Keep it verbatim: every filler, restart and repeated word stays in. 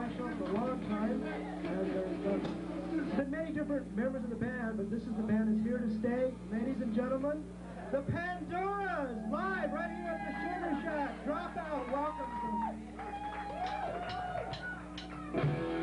my show for a long time, and there's uh, been many different members of the band, but this is the band that's here to stay. Ladies and gentlemen, the Pandoras, live right here at the Sugar Shack. Drop out, welcome them.